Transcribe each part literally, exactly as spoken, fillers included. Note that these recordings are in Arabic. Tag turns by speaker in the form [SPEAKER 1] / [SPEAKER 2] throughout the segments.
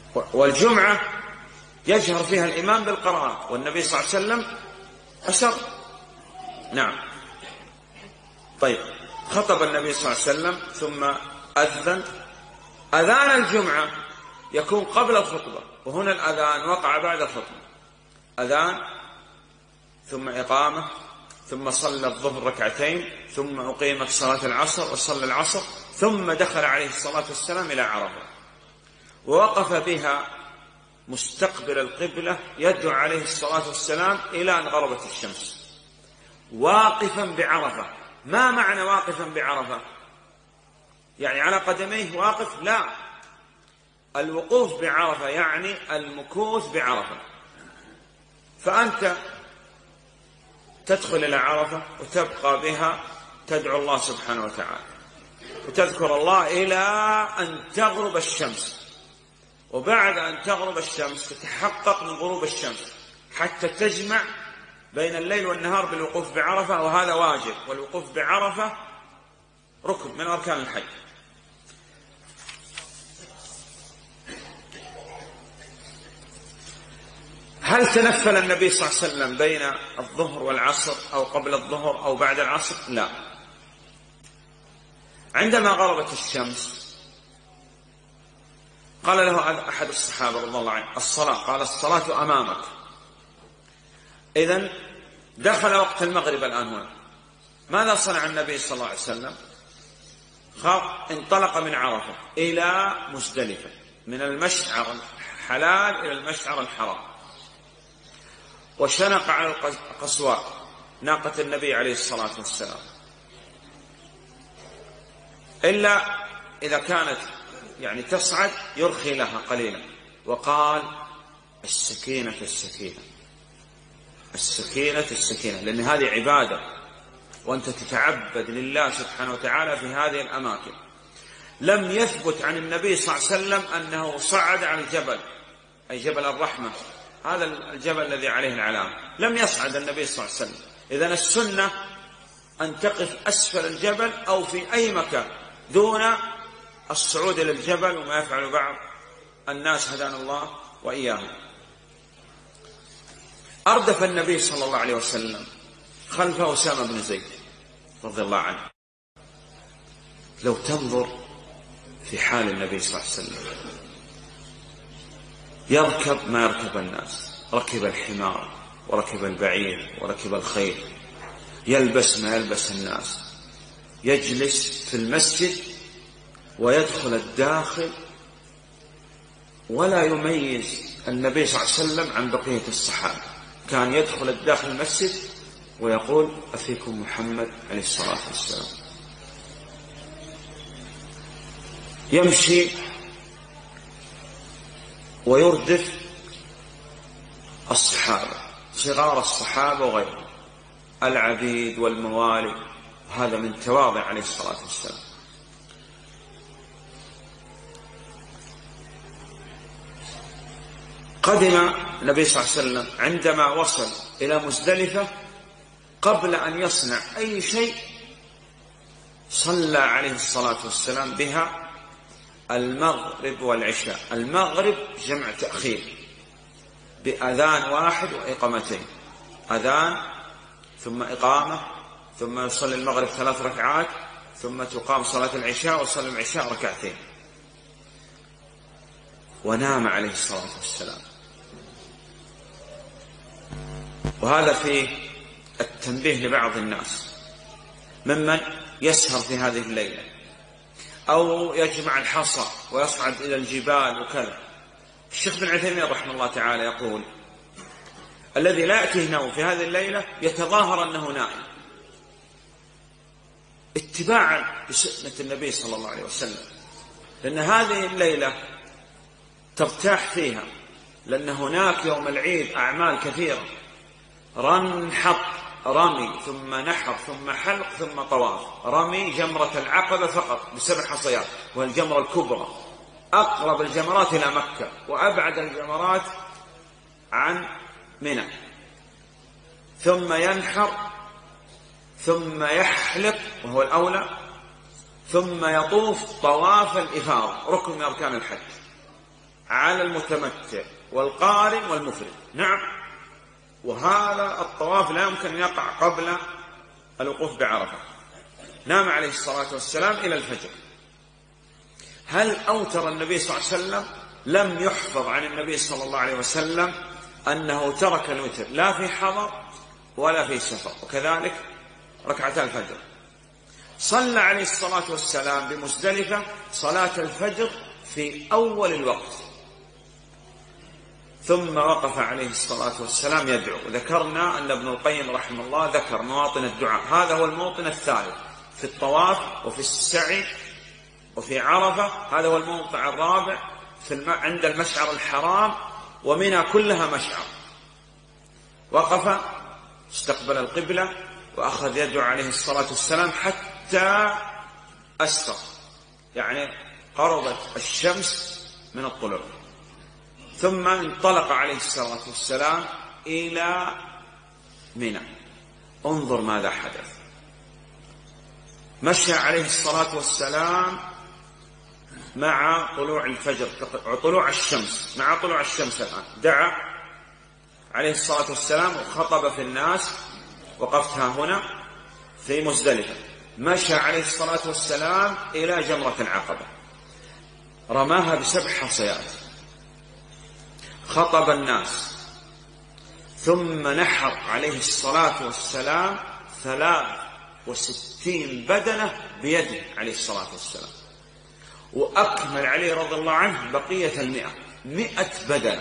[SPEAKER 1] والجمعة يجهر فيها الإمام بالقراءة، والنبي صلى الله عليه وسلم أسر. نعم. طيب، خطب النبي صلى الله عليه وسلم ثم أذن. أذان الجمعة يكون قبل الخطبة، وهنا الأذان وقع بعد الخطبة. أذان ثم إقامة، ثم صلى الظهر ركعتين، ثم أقيمت صلاة العصر وصلى العصر، ثم دخل عليه الصلاة والسلام إلى عرفة ووقف بها مستقبل القبلة يدعو عليه الصلاة والسلام إلى أن غربت الشمس، واقفا بعرفة. ما معنى واقفا بعرفة؟ يعني على قدميه واقف؟ لا، الوقوف بعرفة يعني المكوث بعرفة. فأنت تدخل إلى عرفة وتبقى بها تدعو الله سبحانه وتعالى وتذكر الله إلى أن تغرب الشمس، وبعد أن تغرب الشمس تتحقق من غروب الشمس حتى تجمع بين الليل والنهار بالوقوف بعرفة، وهذا واجب، والوقوف بعرفة ركن من أركان الحج. هل تنفل النبي صلى الله عليه وسلم بين الظهر والعصر أو قبل الظهر أو بعد العصر؟ لا. عندما غربت الشمس قال له أحد الصحابة رضي الله عنه: الصلاة. قال: الصلاة أمامك. إذن دخل وقت المغرب الآن هنا. ماذا صنع النبي صلى الله عليه وسلم؟ انطلق من عرفة إلى مزدلفة، من المشعر الحلال إلى المشعر الحرام، وشنق على القصواء ناقة النبي عليه الصلاة والسلام، إلا إذا كانت يعني تصعد يرخي لها قليلا، وقال: السكينة السكينة السكينة السكينة، لأن هذه عبادة وأنت تتعبد لله سبحانه وتعالى في هذه الأماكن. لم يثبت عن النبي صلى الله عليه وسلم أنه صعد على الجبل، أي جبل الرحمة، هذا الجبل الذي عليه العلامة، لم يصعد النبي صلى الله عليه وسلم. إذن السنة أن تقف أسفل الجبل أو في أي مكان دون الصعود إلى الجبل، وما يفعل بعض الناس هدانا الله وإياهم. أردف النبي صلى الله عليه وسلم خلف أسامة بن زيد رضي الله عنه. لو تنظر في حال النبي صلى الله عليه وسلم، يركب ما يركب الناس، ركب الحمار وركب البعير وركب الخيل، يلبس ما يلبس الناس، يجلس في المسجد ويدخل الداخل، ولا يميز النبي صلى الله عليه وسلم عن بقية الصحابة. كان يدخل الداخل المسجد ويقول: أفيكم محمد عليه الصلاة والسلام. يمشي ويردف الصحابة، صغار الصحابة وغيرهم، العبيد والموالي، وهذا من تواضع عليه الصلاة والسلام. قدم النبي صلى الله عليه وسلم عندما وصل إلى مزدلفة، قبل أن يصنع أي شيء صلى عليه الصلاة والسلام بها المغرب والعشاء. المغرب جمع تأخير بأذان واحد وإقامتين، أذان ثم إقامة، ثم يصلي المغرب ثلاث ركعات، ثم تقام صلاة العشاء وصلي العشاء ركعتين. ونام عليه الصلاة والسلام. وهذا فيه التنبيه لبعض الناس ممن يسهر في هذه الليلة أو يجمع الحصى ويصعد إلى الجبال وكذا. الشيخ بن عثيمين رحمه الله تعالى يقول: الذي لا يأتيه نوم في هذه الليلة يتظاهر أنه نائم، اتباعا لسنة النبي صلى الله عليه وسلم، لأن هذه الليلة ترتاح فيها، لأن هناك يوم العيد أعمال كثيرة، رن حط رمي ثم نحر ثم حلق ثم طواف. رمي جمرة العقبة فقط بسبع حصيات، والجمرة الكبرى أقرب الجمرات إلى مكة وأبعد الجمرات عن منى، ثم ينحر ثم يحلق وهو الأولى، ثم يطوف طواف الإفاضة ركن من أركان الحج. على المتمتع والقارن والمفرد. نعم، وهذا الطواف لا يمكن أن يقع قبل الوقوف بعرفة. نام عليه الصلاة والسلام إلى الفجر. هل أوتر النبي صلى الله عليه وسلم؟ لم يحفظ عن النبي صلى الله عليه وسلم أنه ترك الوتر لا في حضر ولا في سفر. وكذلك ركعتا الفجر. صلى عليه الصلاة والسلام بمزدلفة صلاة الفجر في أول الوقت، ثم وقف عليه الصلاة والسلام يدعو. ذكرنا أن ابن القيم رحمه الله ذكر مواطن الدعاء، هذا هو الموطن الثالث في الطواف وفي السعي وفي عرفة، هذا هو الموضع الرابع في الم... عند المشعر الحرام، ومنى كلها مشعر. وقف استقبل القبلة وأخذ يدعو عليه الصلاة والسلام حتى أسفر، يعني قربت الشمس من الطلوع. ثم انطلق عليه الصلاة والسلام إلى منى. انظر ماذا حدث. مشى عليه الصلاة والسلام مع طلوع الفجر، طلوع الشمس، مع طلوع الشمس الآن دعا عليه الصلاة والسلام وخطب في الناس. وقفتها هنا في مزدلفة. مشى عليه الصلاة والسلام إلى جمرة العقبة، رماها بسبع حصيات، خطب الناس، ثم نحر عليه الصلاة والسلام ثلاث وستين بدنة بيده عليه الصلاة والسلام، وأكمل عليه رضي الله عنه بقية المئة مئة بدنة.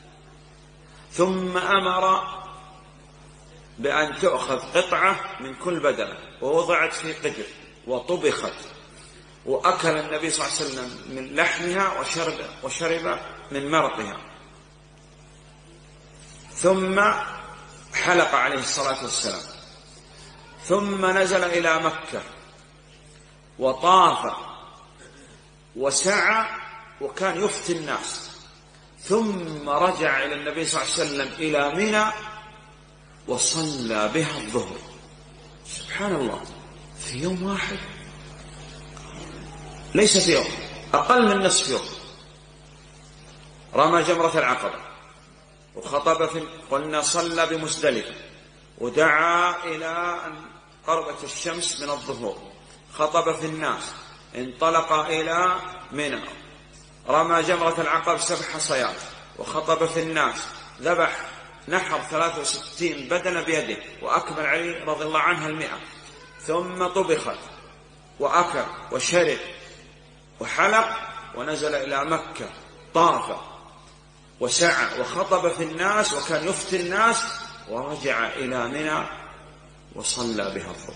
[SPEAKER 1] ثم أمر بأن تؤخذ قطعة من كل بدنة ووضعت في قدر وطبخت، وأكل النبي صلى الله عليه وسلم من لحمها وشرب, وشرب من مرقها. ثم حلق عليه الصلاة والسلام، ثم نزل إلى مكة وطاف وسعى وكان يفتي الناس، ثم رجع إلى النبي صلى الله عليه وسلم إلى منى وصلى بها الظهر. سبحان الله، في يوم واحد، ليس في يوم، أقل من نصف يوم. رمى جمرة العقبة وخطب في قلنا صلى بمزدلفة ودعا إلى أن قربت الشمس من الظهور، خطب في الناس، انطلق إلى منى، رمى جمرة العقبة سبع حصيات وخطب في الناس، ذبح نحر ثلاث وستين بدنة بيده وأكمل علي رضي الله عنها المئة. ثم طبخت وأكل وشرب وحلق ونزل إلى مكة، طاف وسعى وخطب في الناس وكان يفتي الناس، ورجع إلى منى وصلى بها الظهر.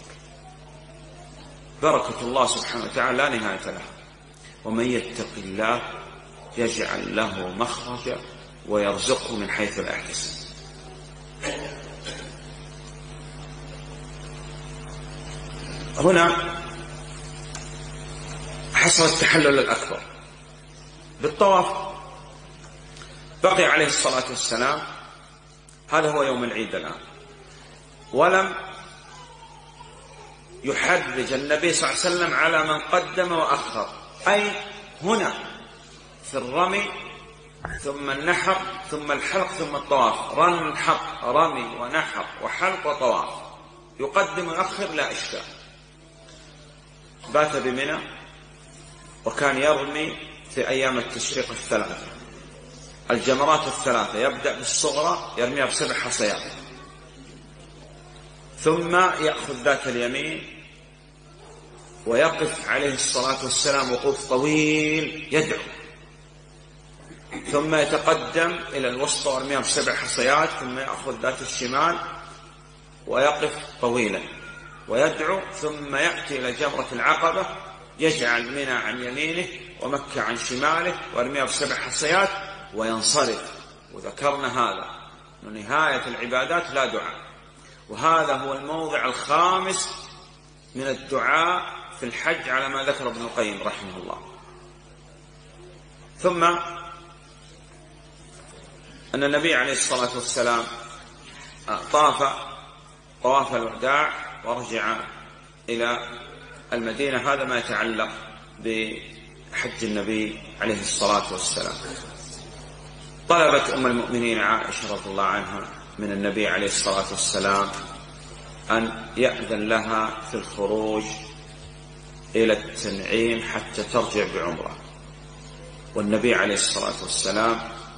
[SPEAKER 1] بركة الله سبحانه وتعالى لا نهاية لها. ومن يتق الله يجعل له مخرجا ويرزقه من حيث لا يحتسب. هنا حصل التحلل الأكبر بالطواف. بقي عليه الصلاة والسلام، هذا هو يوم العيد الآن، ولم يحرج النبي صلى الله عليه وسلم على من قدم وأخر، أي هنا في الرمي ثم النحر ثم الحلق ثم الطواف، رن حق رمي ونحر وحلق وطواف، يقدم ويؤخر لا إشكال. بات بمنى وكان يرمي في أيام التشريق الثلاثة، الجمرات الثلاثة، يبدأ بالصغرى يرميها بسبع حصيات، ثم يأخذ ذات اليمين ويقف عليه الصلاة والسلام وقوف طويل يدعو، ثم يتقدم إلى الوسطى ويرميها بسبع حصيات، ثم يأخذ ذات الشمال ويقف طويلا ويدعو، ثم يأتي إلى جمرة العقبة يجعل منى عن يمينه ومكة عن شماله ويرميها بسبع حصيات وينصرف. وذكرنا هذا من نهاية العبادات لا دعاء، وهذا هو الموضع الخامس من الدعاء في الحج على ما ذكر ابن القيم رحمه الله. ثم أن النبي عليه الصلاة والسلام طاف طواف الوداع ورجع إلى المدينة. هذا ما يتعلق بحج النبي عليه الصلاة والسلام. طلبت أم المؤمنين عائشة رضي الله عنها من النبي عليه الصلاة والسلام أن يأذن لها في الخروج إلى التنعيم حتى ترجع بعمرة، والنبي عليه الصلاة والسلام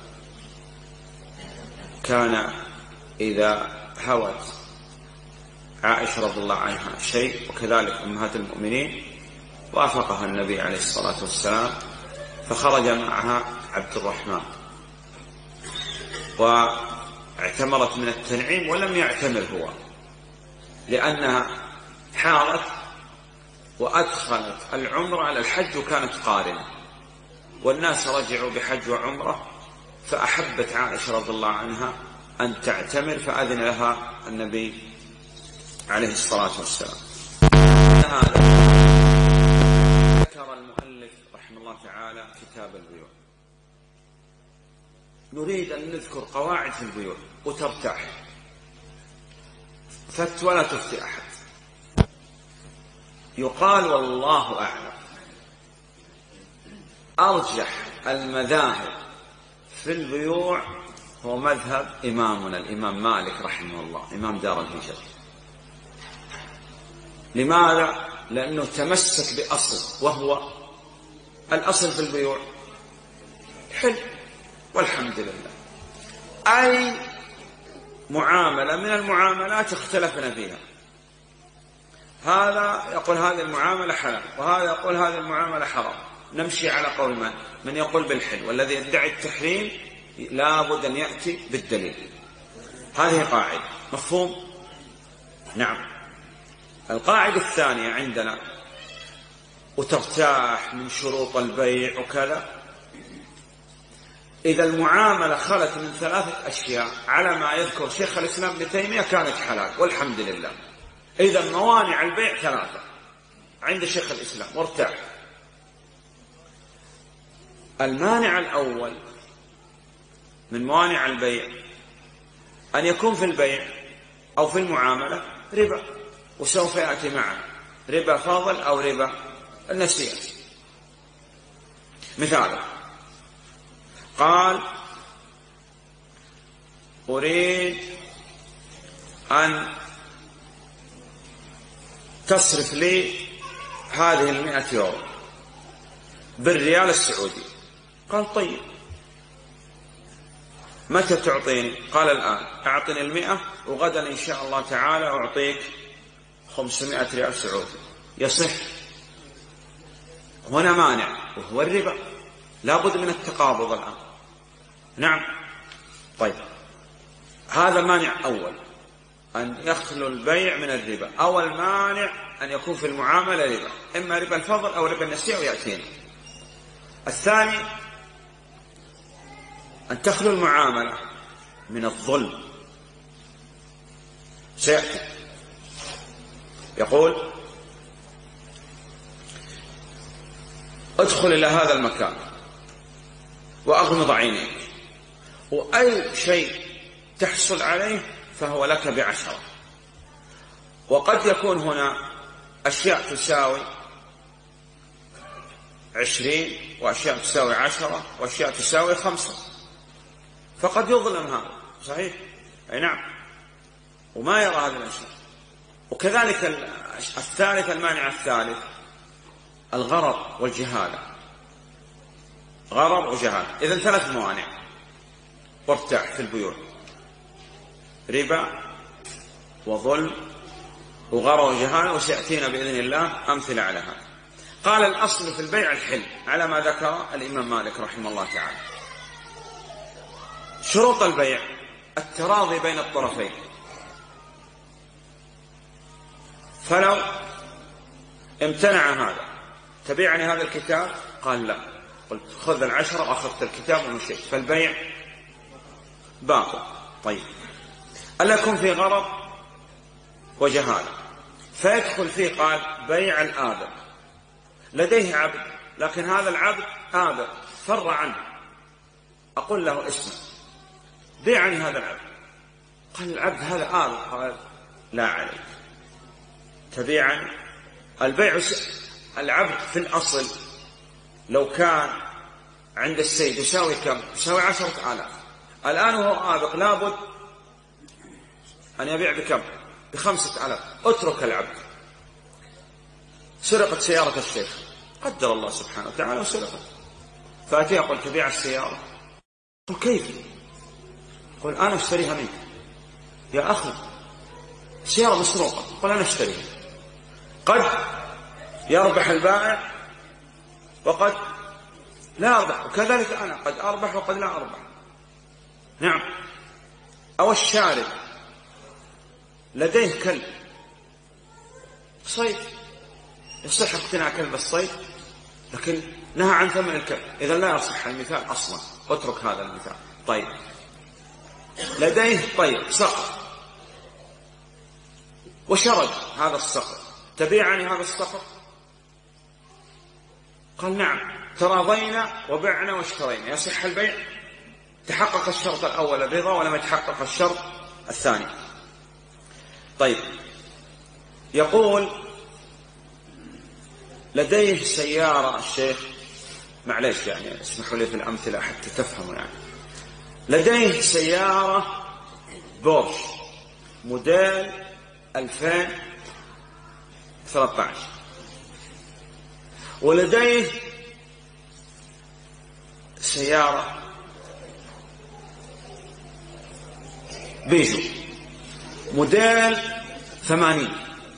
[SPEAKER 1] كان إذا هوت عائشة رضي الله عنها شيء وكذلك أمهات المؤمنين وافقها النبي عليه الصلاة والسلام، فخرج معها عبد الرحمن واعتمرت من التنعيم ولم يعتمر هو، لأنها حارت وأدخلت العمرة على الحج وكانت قارنة، والناس رجعوا بحج وعمرة، فأحبت عائشة رضي الله عنها أن تعتمر فأذن لها النبي عليه الصلاة والسلام. هذا ذكر المؤلف رحمه الله تعالى كتاب البيوع. نريد أن نذكر قواعد في البيوع وترتاح، فت ولا تفتي أحد. يقال والله أعلم أرجح المذاهب في البيوع هو مذهب إمامنا الإمام مالك رحمه الله، إمام دار الهجرة. لماذا؟ لأنه تمسك بأصل، وهو الأصل في البيوع حل والحمد لله. أي معاملة من المعاملات اختلفنا فيها، هذا يقول هذه المعاملة حلال وهذا يقول هذه المعاملة حرام، نمشي على قول من من يقول بالحل، والذي يدعي التحريم لا بد أن يأتي بالدليل. هذه قاعدة، مفهوم؟ نعم. القاعدة الثانية عندنا وترتاح من شروط البيع وكذا، إذا المعاملة خلت من ثلاثة أشياء على ما يذكر شيخ الإسلام ابن تيمية كانت حلال والحمد لله. إذا موانع البيع ثلاثة عند شيخ الإسلام وارتاح. المانع الأول من موانع البيع أن يكون في البيع أو في المعاملة ربا، وسوف يأتي معه ربا فاضل أو ربا النسيئة. مثال: قال أريد أن تصرف لي هذه المئة يورو بالريال السعودي. قال طيب، متى تعطيني؟ قال الآن. أعطني المئة وغدا إن شاء الله تعالى أعطيك خمسمائة ريال سعودي. يصح؟ هنا مانع وهو الربا، لا بد من التقابض الآن. نعم. طيب، هذا مانع أول، أن يخلو البيع من الربا. أول مانع أن يكون في المعاملة ربا، إما ربا الفضل أو ربا النسيئة ويأتينا. الثاني أن تخلو المعاملة من الظلم، سيأتي. يقول ادخل إلى هذا المكان وأغمض عينيك، وأي شيء تحصل عليه فهو لك بعشرة. وقد يكون هنا أشياء تساوي عشرين وأشياء تساوي عشرة وأشياء تساوي خمسة، فقد يظلم هذا. صحيح؟ أي نعم. وما يرى هذه الأشياء. وكذلك الثالث، المانع الثالث الغرر والجهالة. غرر وجهالة. إذن ثلاث موانع وارتاح في البيوع: ربا وظلم وغرر وجهالة، وسيأتينا بإذن الله أمثلة على هذا. قال الأصل في البيع الحل على ما ذكر الإمام مالك رحمه الله تعالى. شروط البيع التراضي بين الطرفين، فلو امتنع هذا: تبيعني هذا الكتاب؟ قال لا. قلت خذ العشرة وأخذت الكتاب ومشيت، فالبيع باطل. طيب، ألا يكون في غرض وجهالة، فيدخل فيه قال بيع الآبر، لديه عبد لكن هذا العبد آبر فر عنه، أقول له اسمع بيعني هذا العبد. قال العبد هذا آبر. قال لا عليك، تبيعني. البيع العبد في الأصل لو كان عند السيد يساوي كم؟ يساوي عشرة آلاف. الآن وهو آبق لابد أن يبيع بكم؟ بخمسة آلاف. اترك العبد. سرقت سيارة الشيخ، قدر الله سبحانه وتعالى وسرقت، فأتي أقول تبيع السيارة؟ قل كيف؟ قل أنا أشتريها منك يا أخي، سيارة مسروقة. قل أنا أشتريها. قد يربح البائع وقد لا أربح، وكذلك أنا قد أربح وقد لا أربح. نعم. أو الشارب لديه كلب صيد، يصح اقتناء كلب الصيد لكن نهى عن ثمن الكلب، إذا لا يصح المثال أصلا، اترك هذا المثال. طيب، لديه طيب صقر وشرد هذا الصقر، تبيعني هذا الصقر؟ قال نعم، تراضينا وبعنا واشترينا، يصح البيع؟ تحقق الشرط الأول الرضا ولم يتحقق الشرط الثاني. طيب، يقول لديه سيارة الشيخ، معليش يعني اسمحوا لي في الأمثلة حتى تفهموا، يعني لديه سيارة بورش موديل ألفين وثلاثة عشر، ولديه سيارة بيجو موديل ثمانين،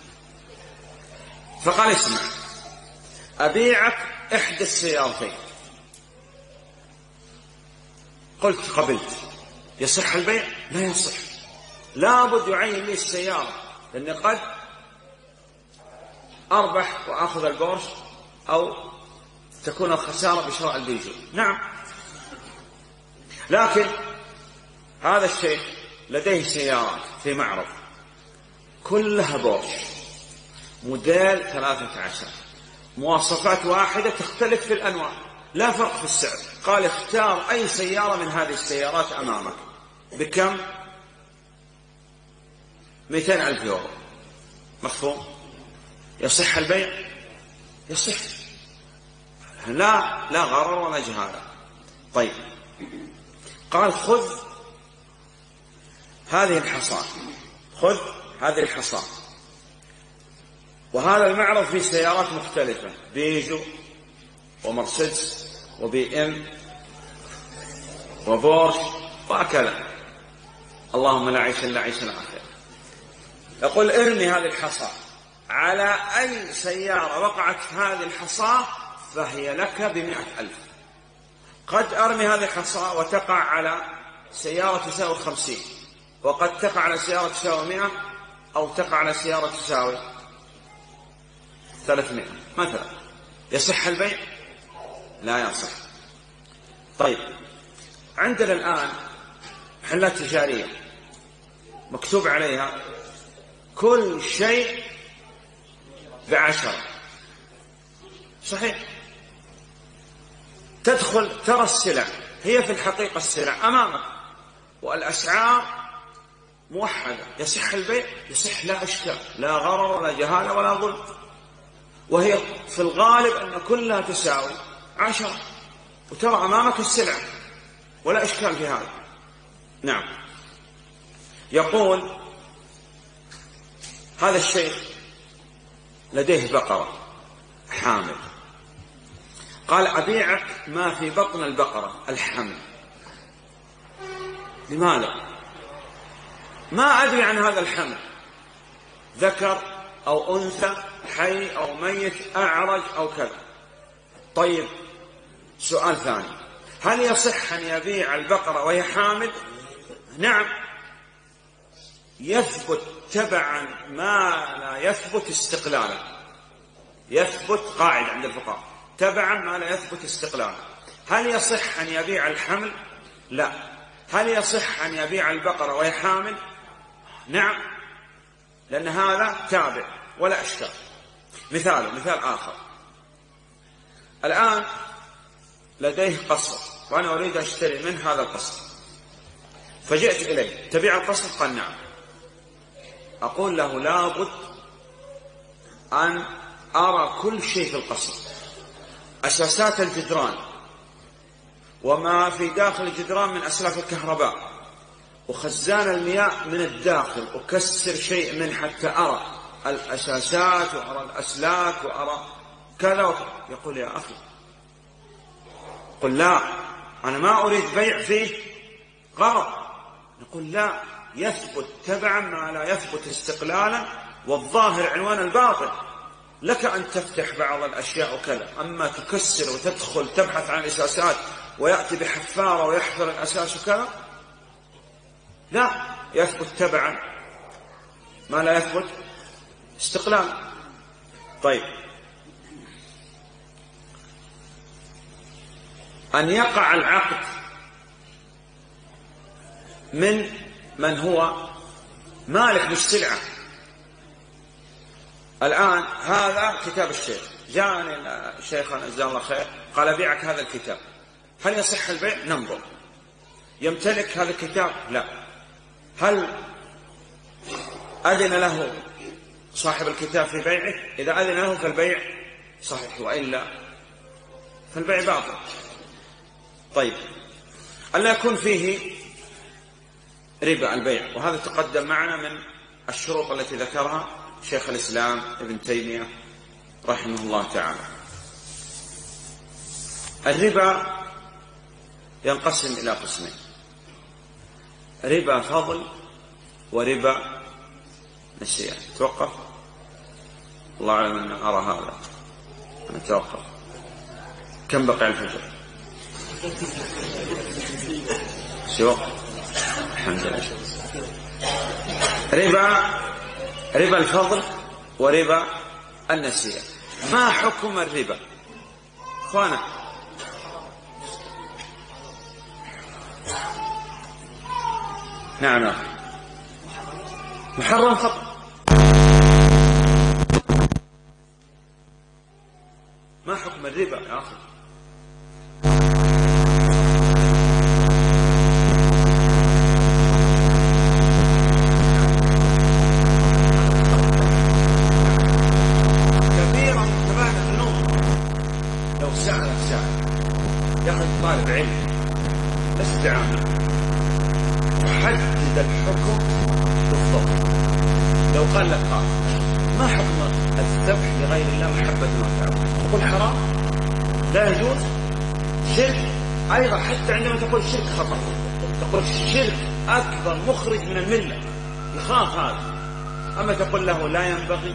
[SPEAKER 1] فقال اسمع أبيعك إحدى السيارتين. قلت قبلت، يصح البيع؟ لا يصح، لابد يعين لي السيارة، لأني قد أربح وأخذ البورش أو تكون الخسارة بشراء البيجو. نعم، لكن هذا الشيخ لديه سيارات في معرض كلها بورش موديل ثلاثة عشر، مواصفات واحدة تختلف في الأنواع، لا فرق في السعر. قال اختار أي سيارة من هذه السيارات أمامك. بكم؟ مئتين ألف يورو. مفهوم؟ يصح البيع؟ يصح، لا لا غرر ولا جهالة. طيب، قال خذ هذه الحصاة، خذ هذه الحصاة، وهذا المعرض فيه سيارات مختلفة، بيجو ومرسيدس وبي ام وبورش وهكذا، اللهم لا عيش إلا عيش الآخرة. يقول ارمي هذه الحصاة على أي سيارة وقعت هذه الحصاة فهي لك بمئة ألف. قد أرمي هذه الحصاة وتقع على سيارة تساوي خمسين، وقد تقع على سيارة تساوي مئة، أو تقع على سيارة تساوي ثلاثمائة مثلا. يصح البيع؟ لا يصح. طيب، عندنا الآن محلات تجارية مكتوب عليها كل شيء بعشرة، صحيح؟ تدخل ترى السلع، هي في الحقيقة السلع أمامك والأسعار موحدة. يصح البيع؟ يصح، لا إشكال، لا غرر ولا جهالة ولا ظلم، وهي في الغالب أن كلها تساوي عشرة، وترى أمامك السلع ولا إشكال في هذا. نعم. يقول هذا الشيخ لديه بقرة حامل، قال أبيعك ما في بطن البقرة الحمل. لماذا؟ ما أدري عن هذا الحمل، ذكر أو أنثى، حي أو ميت، أعرج أو كذا. طيب، سؤال ثاني، هل يصح أن يبيع البقرة وهي حامل؟ نعم، يثبت تبعا ما لا يثبت استقلالا. يثبت قاعدة عند الفقهاء، تبعا ما لا يثبت استقلالا. هل يصح أن يبيع الحمل؟ لا. هل يصح أن يبيع البقرة وهي حامل؟ نعم، لأن هذا تابع ولا أشكال. مثال مثال آخر، الآن لديه قصر وأنا أريد أشتري من هذا القصر، فجئت إليه، تبيع القصر؟ قال نعم. أقول له لابد أن أرى كل شيء في القصر، أساسات الجدران، وما في داخل الجدران من أسلاك الكهرباء، وخزان المياه من الداخل، أكسر شيء من حتى أرى الأساسات وأرى الأسلاك وأرى كذا وكذا. يقول يا أخي قل لا، أنا ما أريد بيع فيه غرض. نقول لا، يثبت تبعا ما لا يثبت استقلالا، والظاهر عنوان الباطل. لك أن تفتح بعض الأشياء وكذا، أما تكسر وتدخل تبحث عن الأساسات ويأتي بحفارة ويحفر الأساس وكذا، لا، يثبت تبعا ما لا يثبت استقلالا. طيب، أن يقع العقد من من هو مالك مش سلعة. الآن هذا كتاب الشيخ، جاءني شيخنا جزاه الله خير قال بيعك هذا الكتاب، هل يصح البيع؟ ننظر. يمتلك هذا الكتاب؟ لا. هل أذن له صاحب الكتاب في بيعه؟ إذا أذن له فالبيع صحيح، وإلا فالبيع باطل. طيب، ألا يكون فيه ربا البيع، وهذا تقدم معنا من الشروط التي ذكرها شيخ الإسلام ابن تيمية رحمه الله تعالى. الربا ينقسم إلى قسمين: ربا فضل وربا نسيان. توقف، الله أعلم أن أرى هذا، أنا توقف. كم بقي الفجر؟ شو الحمد لله. ربا ربا الفضل وربا النسيان. ما حكم الربا اخوانا؟ نعم، محرم فقط. ما حكم الربا يا أخي؟ طالب علم استعانة تحدد الحكم بالضبط. لو قال لك قال ما حكم الذبح لغير الله محبة وتعالى، تقول حرام لا يجوز، شرك أيضا. حتى عندما تقول شرك خطأ، تقول الشرك أكبر مخرج من الملة، يخاف هذا. أما تقول له لا ينبغي،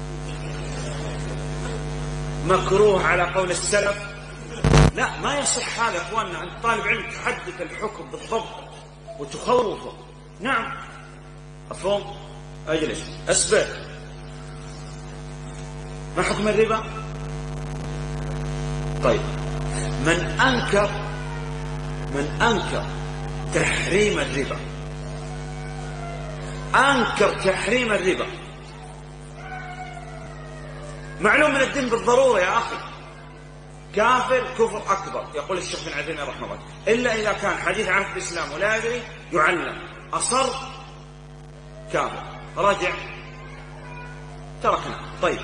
[SPEAKER 1] مكروه على قول السلف، لا، ما يصح هذا يا اخواننا. انت طالب علم تحدد الحكم بالضبط وتخوفه. نعم، مفهوم؟ اجلس اصبر. ما حكم الربا؟ طيب، من انكر من انكر تحريم الربا، انكر تحريم الربا، معلوم من الدين بالضروره يا اخي، كافر كفر أكبر. يقول الشيخ بن عثيمين رحمه الله، إلا إذا كان حديث عهد الإسلام ولا يدري يعلم، أصر كافر، رجع تركنا. طيب،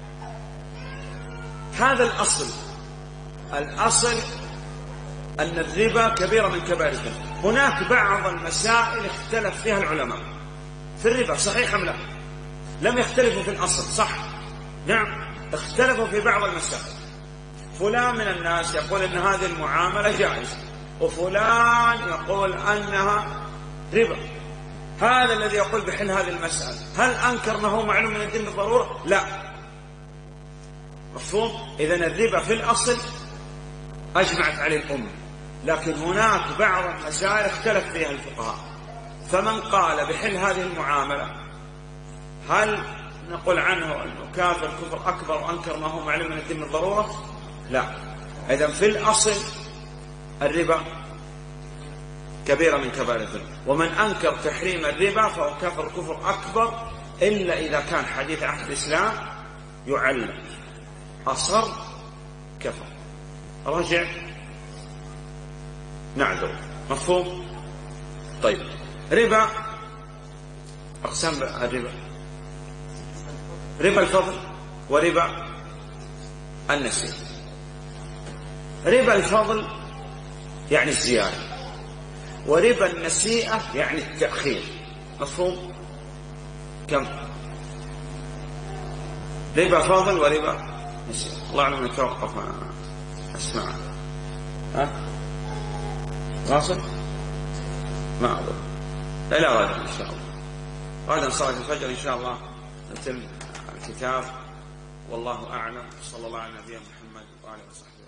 [SPEAKER 1] هذا الأصل الأصل أن الربا كبيرة من كبائر الذنوب. هناك بعض المسائل اختلف فيها العلماء في الربا، صحيح أم لا؟ لم يختلفوا في الأصل، صح؟ نعم، اختلفوا في بعض المسائل. فلان من الناس يقول أن هذه المعاملة جائزة، وفلان يقول أنها ربا. هذا الذي يقول بحل هذه المسألة، هل أنكر ما هو معلوم من الدين بالضرورة؟ لا. مفهوم؟ إذن الربا في الأصل أجمعت عليه الأمة، لكن هناك بعض المسائل اختلف فيها الفقهاء. فمن قال بحل هذه المعاملة، هل نقول عنه أنه كافر كفر أكبر وأنكر ما هو معلوم من الدين بالضرورة؟ لا. إذن في الأصل الربا كبيرة من كبائر الذنوب، ومن أنكر تحريم الربا فهو كافر كفر أكبر، إلا إذا كان حديث عهد الإسلام يعلم، أصر كفر، رجع نعذر. مفهوم؟ طيب، ربا أقسام الربا: ربا الفضل وربا النسيان. ربا الفضل يعني الزيادة، وربا النسيئة يعني التأخير. مفهوم؟ كم؟ ربا فاضل وربا نسيئة. الله أعلم نتوقف أسمع. ها؟ واصل؟ ما أظن. لا لا غدا إن شاء الله. غدا صلاة الفجر إن شاء الله نتم الكتاب. والله أعلم. صلى الله على نبينا محمد وآله وصحبه.